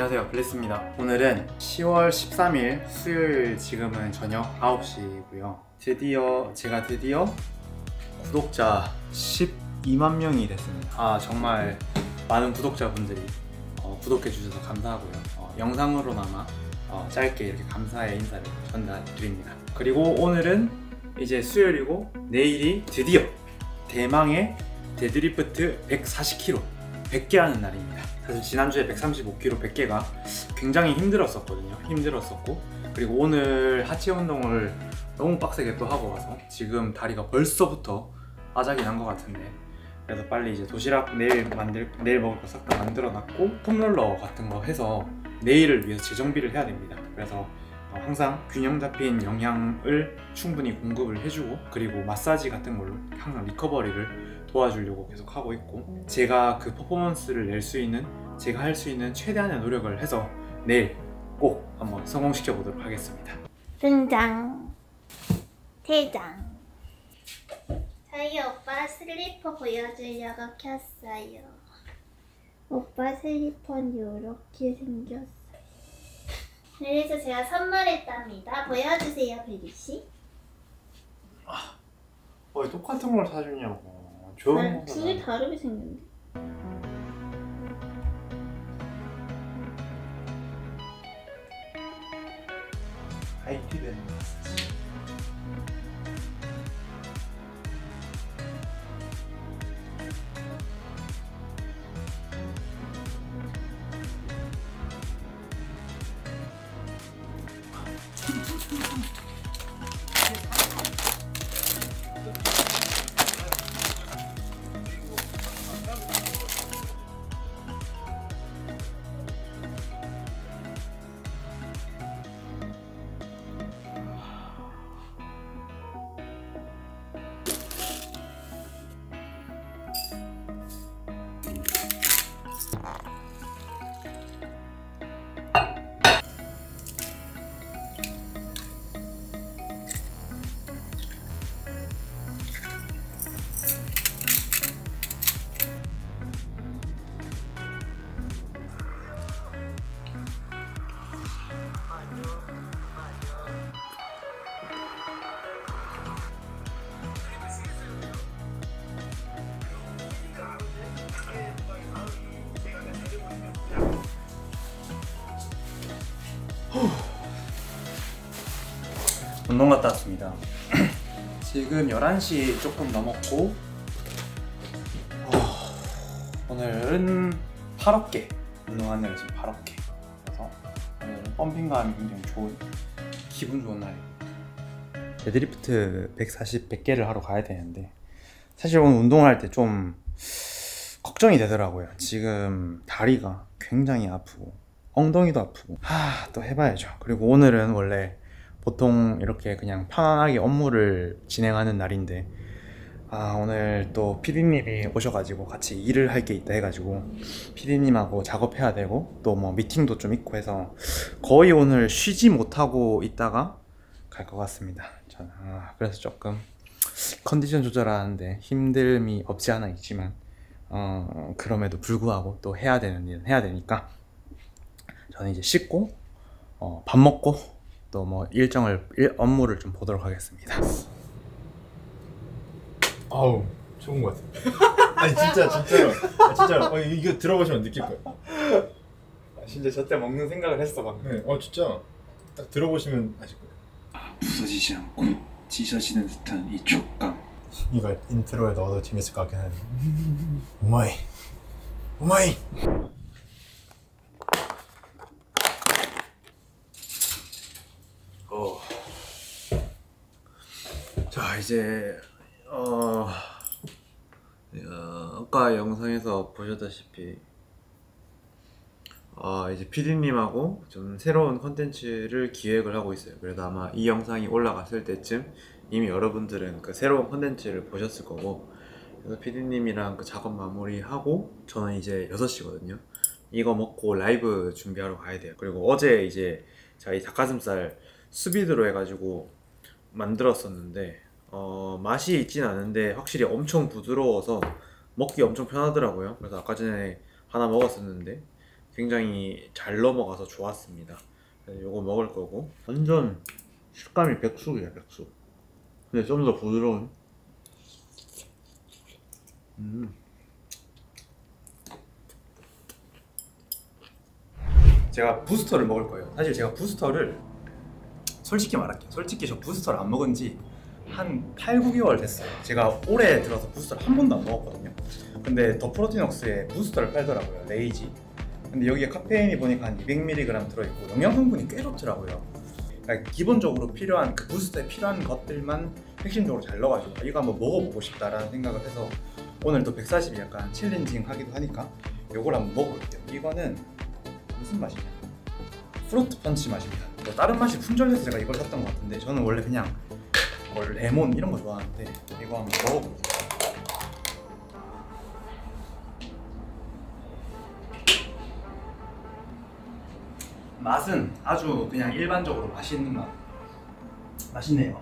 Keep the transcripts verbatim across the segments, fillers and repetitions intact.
안녕하세요, 블리스입니다. 오늘은 시월 십삼일 수요일, 지금은 저녁 아홉 시고요 드디어 제가 드디어 구독자 십이만 명이 됐습니다. 아, 정말 많은 구독자분들이 어, 구독해 주셔서 감사하고요. 어, 영상으로나마 어, 짧게 이렇게 감사의 인사를 전달드립니다. 그리고 오늘은 이제 수요일이고 내일이 드디어 대망의 데드리프트 백사십 킬로그램 백 개 하는 날입니다. 사실 지난주에 백삼십오 킬로그램 백 개가 굉장히 힘들었었거든요. 힘들었었고, 그리고 오늘 하체 운동을 너무 빡세게 또 하고 와서 지금 다리가 벌써부터 아작이 난 것 같은데, 그래서 빨리 이제 도시락 내일 만들 내일 먹을 거 싹 다 만들어 놨고 폼롤러 같은 거 해서 내일을 위해서 재정비를 해야 됩니다. 그래서 항상 균형 잡힌 영양을 충분히 공급을 해주고, 그리고 마사지 같은 걸로 항상 리커버리를 도와주려고 계속 하고 있고, 제가 그 퍼포먼스를 낼 수 있는, 제가 할 수 있는 최대한의 노력을 해서 내일 꼭 한번 성공시켜 보도록 하겠습니다. 등장, 퇴장. 저희 오빠 슬리퍼 보여주려고 켰어요. 오빠 슬리퍼는 이렇게 생겼어요. 그래서 제가 선물했답니다. 보여주세요, 벨리씨. 아, 왜 똑같은 걸 사주냐고. 좋은 거. 두 개 다르게 생겼네. 하이티드. 운동 갔다 왔습니다. 지금 열한 시 조금 넘었고, 어, 오늘은 팔 어깨 운동한 날이 지금 팔 어깨. 그래서 오늘은 펌핑감이 굉장히 좋은, 기분 좋은 날입니다. 데드리프트 백사십, 백 개를 하러 가야 되는데, 사실 오늘 운동을 할 때 좀 걱정이 되더라고요. 지금 다리가 굉장히 아프고 엉덩이도 아프고, 하, 또 해봐야죠. 그리고 오늘은 원래 보통 이렇게 그냥 편안하게 업무를 진행하는 날인데, 아, 오늘 또 피디님이 오셔가지고 같이 일을 할 게 있다 해가지고 피디님하고 작업해야 되고, 또 뭐 미팅도 좀 있고 해서 거의 오늘 쉬지 못하고 있다가 갈 것 같습니다. 저는 아, 그래서 조금 컨디션 조절하는데 힘듦이 없지 않아 있지만, 어, 그럼에도 불구하고 또 해야 되는 일은 해야 되니까 저는 이제 씻고 어, 밥 먹고 또 뭐 일정을 일, 업무를 좀 보도록 하겠습니다. 아우, 좋은 것 같아. 아니 진짜 진짜로 아, 진짜로 어, 이거 들어보시면 느낄 거예요. 진짜 저때 먹는 생각을 했어 방금. 네, 어 진짜 딱 들어보시면 아실 거예요. 부서지지 않고 찢어지는 듯한 이 촉감. 이거 인트로에 넣어도 재밌을 것 같긴 한데. 오마이 오마이. 어. 자, 이제 어, 어 아까 영상에서 보셨다시피 어, 이제 피디님하고 좀 새로운 컨텐츠를 기획을 하고 있어요. 그래서 아마 이 영상이 올라갔을 때쯤 이미 여러분들은 그 새로운 컨텐츠를 보셨을 거고, 그래서 피디님이랑 그 작업 마무리하고 저는 이제 여섯 시거든요 이거 먹고 라이브 준비하러 가야 돼요. 그리고 어제 이제 제가 이 닭가슴살 수비드로 해가지고 만들었었는데, 어, 맛이 있진 않은데 확실히 엄청 부드러워서 먹기 엄청 편하더라고요. 그래서 아까 전에 하나 먹었었는데 굉장히 잘 넘어가서 좋았습니다. 그래서 요거 먹을 거고 완전 식감이 백숙이야 백숙. 근데 좀 더 부드러운. 음. 제가 부스터를 먹을 거예요. 사실 제가 부스터를 솔직히 말할게요. 솔직히 저 부스터를 안 먹은 지 한 팔, 구 개월 됐어요. 제가 올해 들어서 부스터를 한 번도 안 먹었거든요. 근데 더 프로틴웍스에 부스터를 팔더라고요. 레이지. 근데 여기에 카페인이 보니까 한 이백 밀리그램 들어있고 영양 성분이 꽤 좋더라고요. 그러니까 기본적으로 필요한 그 부스터에 필요한 것들만 핵심적으로 잘 넣어가지고 이거 한번 먹어보고 싶다라는 생각을 해서 오늘 또 백사십이 약간 챌린징 하기도 하니까 요걸 한번 먹어볼게요. 이거는 무슨 맛이냐? 프루트 펀치 맛입니다. 뭐 다른 맛이 품절돼서 제가 이걸 샀던 것 같은데 저는 원래 그냥 뭐 레몬 이런 거 좋아하는데 이거 한번 먹어볼게요. 맛은 아주 그냥 일반적으로 맛있는 맛. 맛있네요.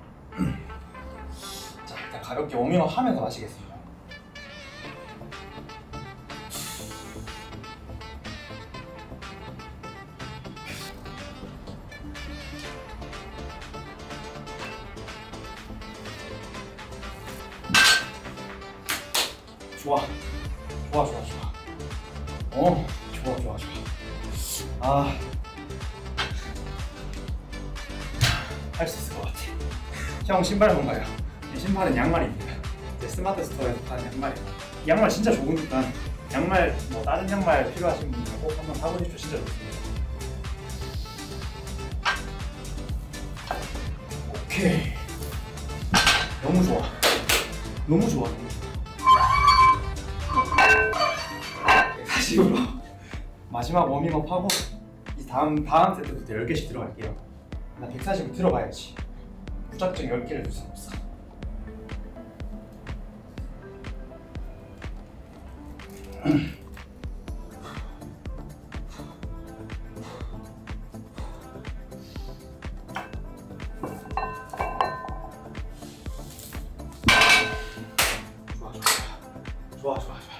자, 일단 가볍게 워밍업 하면서 마시겠습니다. 좋아, 좋아, 좋아, 좋아. 어, 좋아, 좋아, 좋아. 아, 할 수 있을 것 같아. 형 신발 뭔가요? 이 신발은 양말입니다. 제 스마트 스토어에서 파는 양말이에요. 이 양말 진짜 좋으니까 양말 뭐 다른 양말 필요하신 분들 꼭 한번 사보십시오. 진짜 좋습니다. 오케이. 너무 좋아. 너무 좋아. 사실로 마지막 워밍업 하고 이 다음 다음 세트부터 열 개씩 들어갈게요. 나 백사십을 들어가야지. 무작정 열 개를 줄 수 없어. 좋아, 좋아, 좋아, 좋아.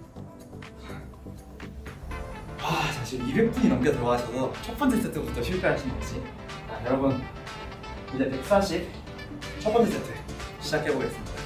아, 자, 지금 이백 분이 넘게 들어가셔서 첫 번째 세트부터 실패하신 거지. 자, 여러분 이제 백사십 첫 번째 세트 시작해 보겠습니다.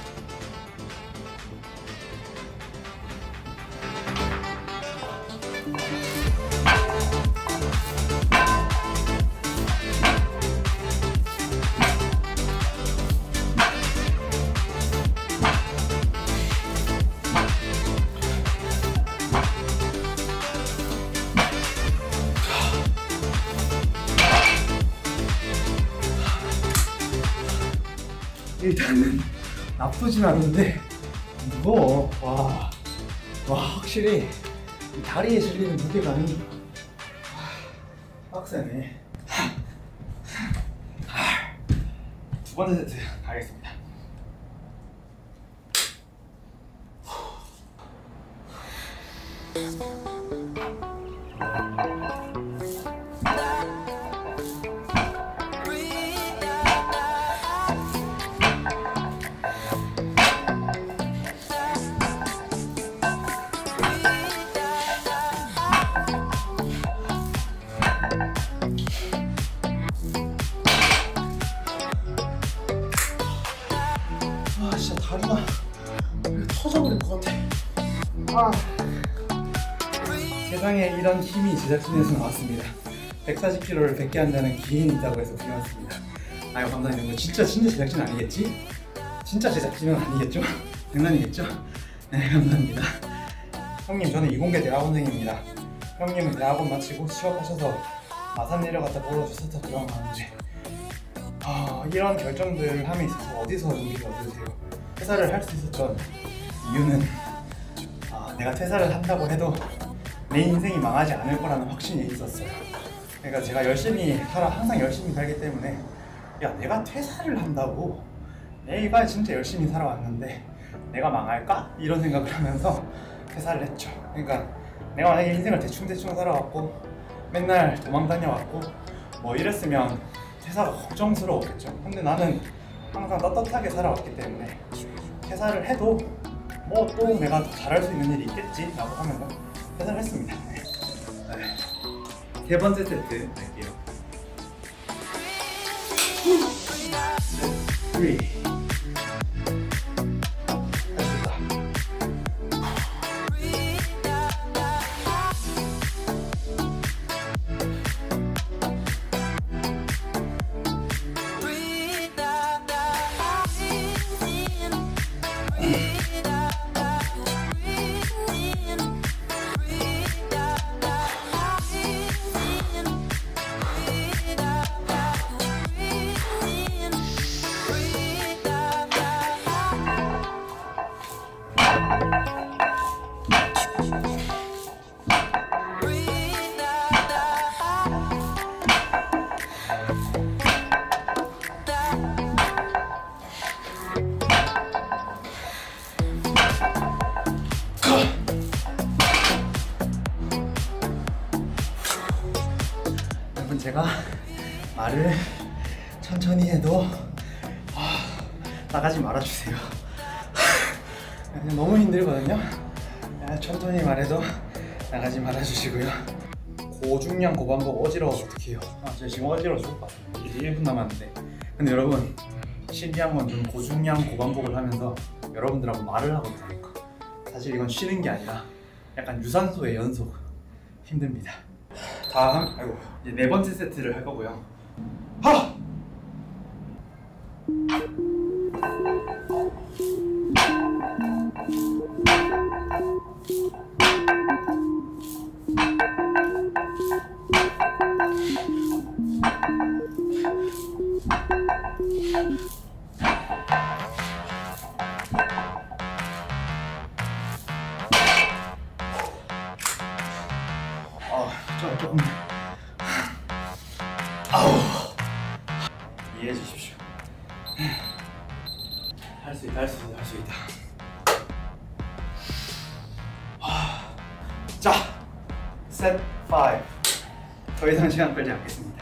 일단은 나쁘진 않은데 무거워. 와, 와 확실히 이 다리에 실리는 무게감이 빡세네. 두 번째 세트 가겠습니다. 아 진짜 다리가 터져버릴 것 같아. 아, 세상에 이런 힘이 제작진에서 나왔습니다. 백사십 킬로그램을 백 개 한다는 기인이 있다고 해서 드려왔습니다. 아유 감사합니다. 뭐 진짜 진짜 제작진 아니겠지? 진짜 제작진은 아니겠죠? 장난이겠죠? 네 감사합니다. 형님 저는 이공계 대학원생입니다. 형님은 대학원 마치고 취업하셔서 마산 내려갔다 보러주셔서 들어가는데 아, 이런 결정들을 함에 있어서 어디서 용기를 얻으세요? 퇴사를 할 수 있었던 이유는 아, 내가 퇴사를 한다고 해도 내 인생이 망하지 않을 거라는 확신이 있었어요. 그러니까 제가 열심히 살아, 항상 열심히 살기 때문에 야 내가 퇴사를 한다고? 내가 진짜 열심히 살아왔는데 내가 망할까? 이런 생각을 하면서 퇴사를 했죠. 그러니까 내가 만약에 인생을 대충대충 살아왔고 맨날 도망 다녀왔고 뭐 이랬으면 퇴사가 걱정스러웠겠죠. 근데 나는 항상 떳떳하게 살아왔기 때문에 퇴사를 해도 뭐 또 내가 더 잘할 수 있는 일이 있겠지 라고 하면서 퇴사를 했습니다. 네. 세 번째 세트 할게요. 쓰리. 여러분, 제가 말을 천천히 해도 아, 나가지 말아주세요. 너무 힘들거든요. 천천히 말해도 나가지 말아주시고요. 고중량 고반복 어지러워서 어떡해요. 아, 제가 지금 어지러워 죽을 것 같아요. 이제 일 분 남았는데. 근데 여러분, 신기한 건 좀 고중량 고반복을 하면서 여러분들하고 말을 하고 있다니까. 사실 이건 쉬는 게 아니라 약간 유산소의 연속. 힘듭니다. 다음, 아이고, 이제 네 번째 세트를 할 거고요. 하! 아, 저 조금 아우 이해해 주십시오. 할 수 있다, 할 수 있다, 할 수 있다. 자, 셋 파이브. 더 이상 시간 끌지 않겠습니다.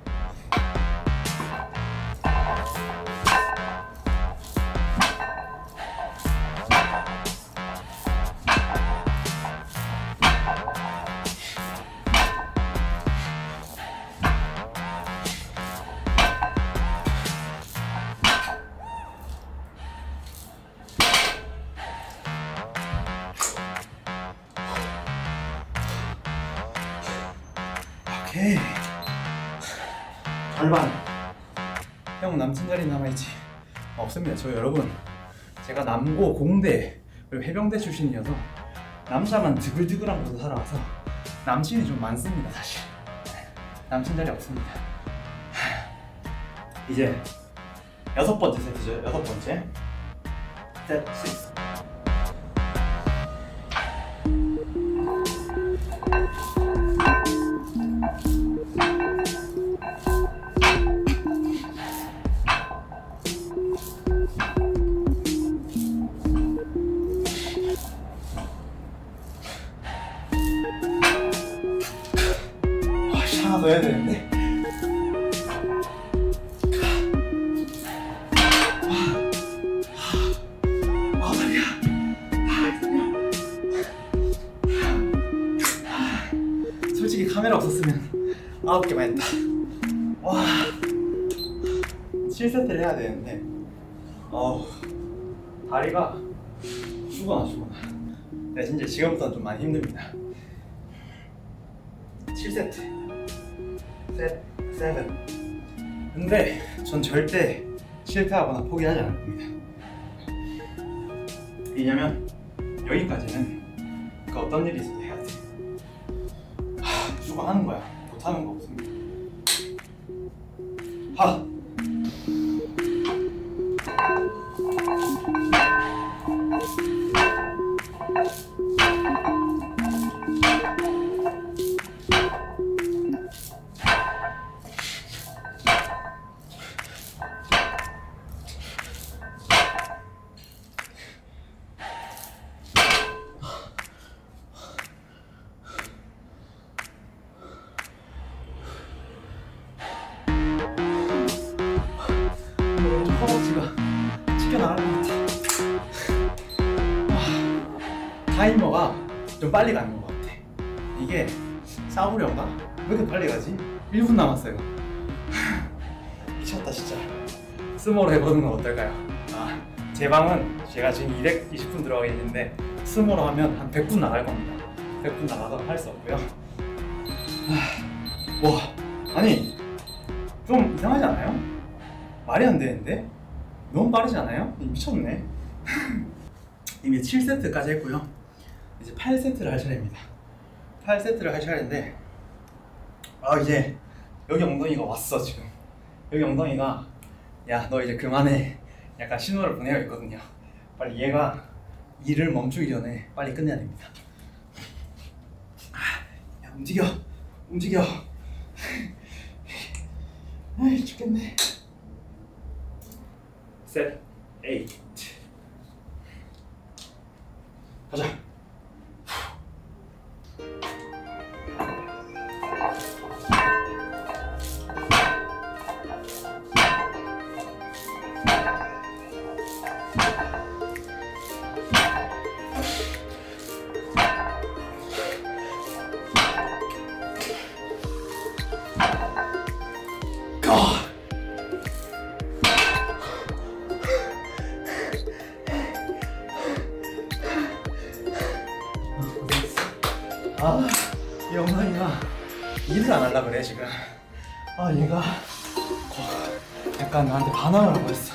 오케이. 절반. 형 남친 자리 남아있지? 없습니다. 저 여러분, 제가 남고 공대 그리고 해병대 출신이어서 남자만 드글드글한 곳에 살아와서 남친이 좀 많습니다. 사실 남친 자리 없습니다. 이제 여섯 번째 세트죠. 여섯 번째 세트 육. 하나 더 해야 되는데. 아, 다리야. 솔직히 카메라 없었으면 아홉 개만 했다. 와, 칠 세트를 해야 되는데, 어우, 다리가 죽어나 죽어나. 네, 진짜 지금부터는 좀 많이 힘듭니다. 칠 세트, 셋, 세븐. 근데 전 절대 실패하거나 포기하지 않을 겁니다. 왜냐면 여기까지는 그 어떤 일이 있어도 해야 돼. 하, 무조건 하는 거야. 못하는 거 없습니다. 하! 허벅지가 튀겨나갈 것 같아. 타이머가 좀 빨리 가는 것 같아. 이게 싸우려나? 왜 이렇게 빨리 가지? 일 분 남았어요. 미쳤다 진짜. 스모로 해보는 건 어떨까요? 아, 제 방은 제가 지금 이백이십 분 들어가 있는데 스모로 하면 한 백 분 나갈 겁니다. 백 분 나가서 할 수 없고요. 아, 와, 아니 좀 이상하지 않아요? 말이 안 되는데? 너무 빠르지 않아요? 미쳤네. 이미 칠 세트까지 했고요. 이제 팔 세트를 할 차례입니다. 팔 세트를 할 차례인데 아 이제 여기 엉덩이가 왔어. 지금 여기 엉덩이가 야 너 이제 그만해 약간 신호를 보내고 있거든요. 빨리 얘가 일을 멈추기 전에 빨리 끝내야 됩니다. 야 움직여 움직여. 아이 죽겠네. 셋 에잇 가자. 아, 이 엉덩이가 일을 안 하려고 그래 지금. 아 얘가 약간 나한테 반항을 하고 있어.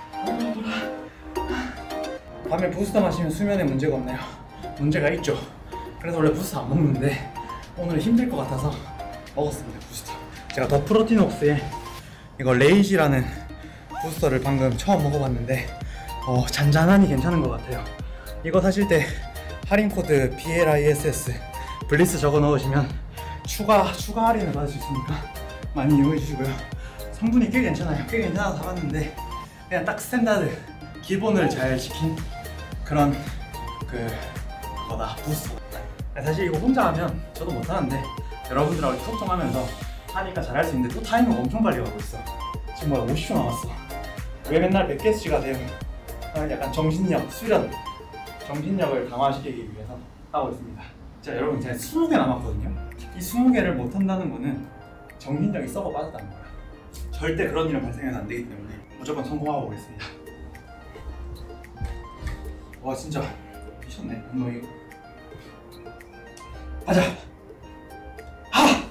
밤에 부스터 마시면 수면에 문제가 없나요? 문제가 있죠. 그래서 원래 부스터 안 먹는데 오늘 힘들 것 같아서 먹었습니다. 부스터. 제가 더 프로틴옥스의 이거 레이지라는 부스터를 방금 처음 먹어봤는데 어, 잔잔하니 괜찮은 것 같아요. 이거 사실 때 할인 코드 비엘아이에스에스 블리스 적어 넣으시면 추가 추가 할인을 받을 수 있으니까 많이 이용해 주시고요. 성분이 꽤 괜찮아요. 꽤 괜찮아서 사봤는데 그냥 딱 스탠다드 기본을 잘 지킨 그런 그 그거다 부스터. 사실 이거 혼자 하면 저도 못하는데 여러분들하고 소통하면서 하니까 잘할 수 있는데 또 타이밍 엄청 빨리 가고 있어. 지금 뭐야 오십 초 남았어. 왜 맨날 백 개씩가 돼요? 약간 정신력 수련 정신력을 강화시키기 위해서 하고 있습니다. 자 여러분 이제 스무 개 남았거든요. 이 스무 개를 못한다는 거는 정신력이 썩어 빠졌다는 거예요. 절대 그런 일은 발생해서 안 되기 때문에 무조건 성공하고 오겠습니다. 와 진짜 미쳤네. 엉덩이 가자. 하!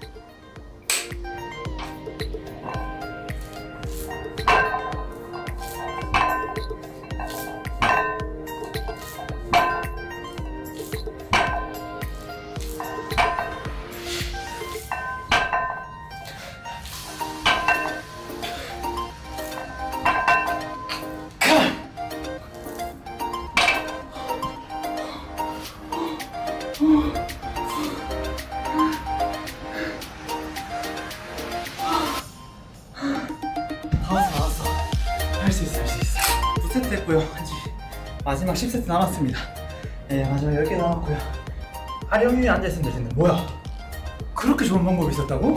다 왔어 다 왔어. 할 수 있어 할 수 있어. 구 세트 했고요. 이제 마지막 십 세트 남았습니다. 네 마지막 열 개 남았고요. 아령 위에 앉아있으면 될 텐데 뭐야 그렇게 좋은 방법이 있었다고?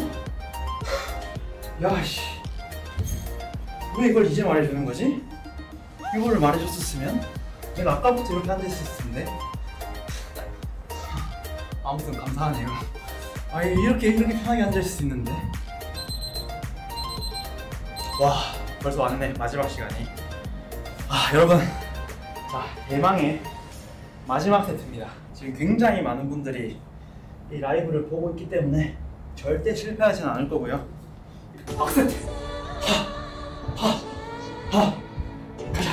야씨 왜 이걸 이제 말해주는 거지? 이거를 말해줬었으면 내가 아까부터 이렇게 앉아있을 텐데. 아무튼 감사하네요. 아 이렇게 이렇게 편하게 앉아있을 수 있는데. 와 벌써 왔네 마지막 시간이. 아 여러분 자 대망의 마지막 세트입니다. 지금 굉장히 많은 분들이 이 라이브를 보고 있기 때문에 절대 실패하지는 않을 거고요. 박세트 하하하 가자.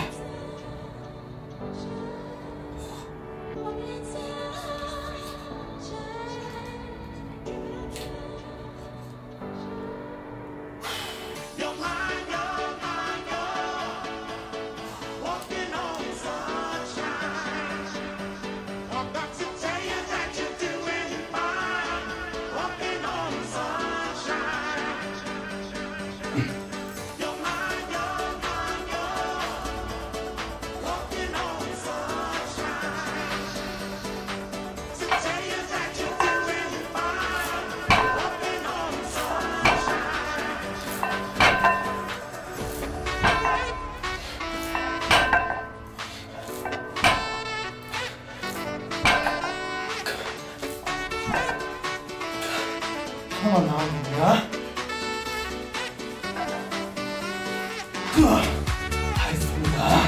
다 했습니다.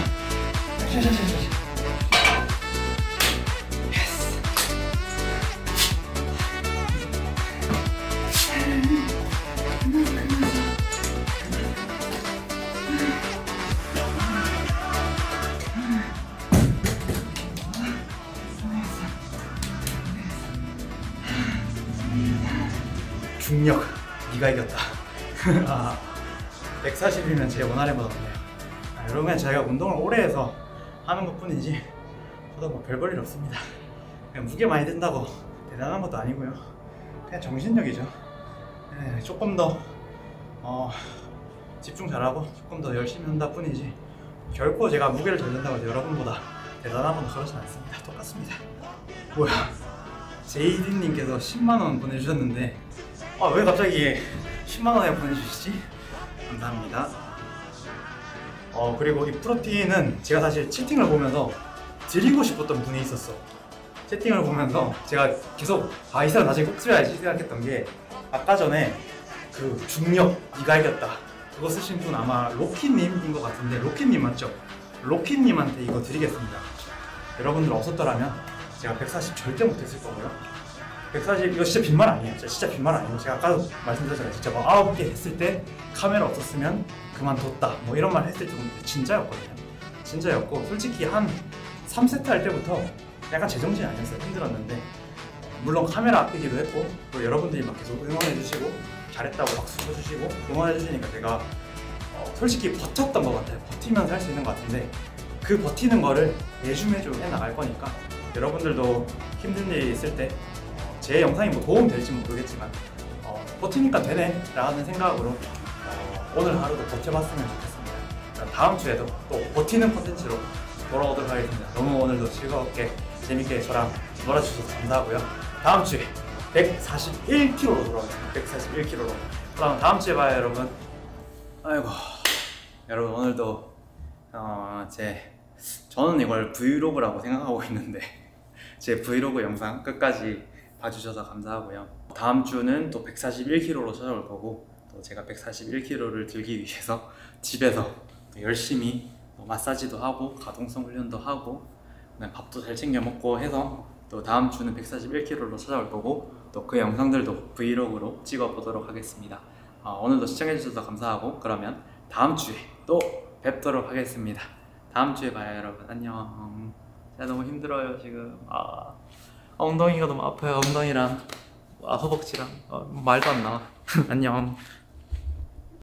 중력, 네가 이겼다. 아, 백사십이면 제 원활해보다 없네요. 아, 여러분, 제가 운동을 오래 해서 하는 것 뿐이지 저도 뭐 별 볼 일 없습니다. 그냥 무게 많이 든다고 대단한 것도 아니고요. 그냥 정신력이죠. 네, 조금 더 어, 집중 잘하고 조금 더 열심히 한다 뿐이지 결코 제가 무게를 잘 든다고 해서 여러분보다 대단하거나 그러진 않습니다. 똑같습니다. 뭐야, 제이디님께서 십만 원 보내주셨는데 아, 왜 갑자기 십만 원에 보내주시지? 감사합니다. 어, 그리고 이 프로틴은 제가 사실 채팅을 보면서 드리고 싶었던 분이 있었어. 채팅을 보면서 제가 계속 아, 이 사람 나중에 꼭 쓰여야지 생각했던 게 아까 전에 그 중력 네가 이겼다 그거 쓰신 분 아마 로키님인 것 같은데, 로키님 맞죠? 로키님한테 이거 드리겠습니다. 여러분들 없었더라면 제가 백사십 절대 못했을 거고요. 백사십 이거 진짜 빈말 아니에요. 진짜 빈말 아니고 제가 아까도 말씀드렸잖아요. 진짜 막 아홉 개 했을 때 카메라 없었으면 그만뒀다 뭐 이런 말 했을 정도 진짜였거든요. 진짜였고 솔직히 한 삼 세트 할 때부터 약간 제정신이 아니었어요. 힘들었는데 물론 카메라 앞이기도 했고 또 여러분들이 막 계속 응원해주시고 잘했다고 박수 쳐주시고 응원해주시니까 제가 어, 솔직히 버텼던 것 같아요. 버티면서 할 수 있는 것 같은데 그 버티는 거를 매주 매주 해나갈 거니까 여러분들도 힘든 일이 있을 때 제 영상이 뭐 도움 될지 모르겠지만 어, 버티니까 되네 라는 생각으로 어, 오늘 하루도 버텨봤으면 좋겠습니다. 다음 주에도 또 버티는 콘텐츠로 돌아오도록 하겠습니다. 너무 오늘도 즐겁게 재밌게 저랑 놀아주셔서 감사하고요. 다음 주에 백사십일 킬로그램로 돌아오겠습니다. 백사십일 킬로그램로. 그럼 다음 주에 봐요, 여러분. 아이고, 여러분 오늘도 어, 제 저는 이걸 브이로그라고 생각하고 있는데 제 브이로그 영상 끝까지 봐주셔서 감사하고요. 다음 주는 또 백사십일 킬로그램로 찾아올 거고 또 제가 백사십일 킬로그램를 들기 위해서 집에서 또 열심히 마사지도 하고 가동성 훈련도 하고 밥도 잘 챙겨 먹고 해서 또 다음 주는 백사십일 킬로그램로 찾아올 거고 또 그 영상들도 브이로그로 찍어 보도록 하겠습니다. 어, 오늘도 시청해 주셔서 감사하고 그러면 다음 주에 또 뵙도록 하겠습니다. 다음 주에 봐요, 여러분. 안녕. 제가 너무 힘들어요 지금. 아, 엉덩이가 너무 아파요. 엉덩이랑 아, 허벅지랑 어, 말도 안 나와. 안녕.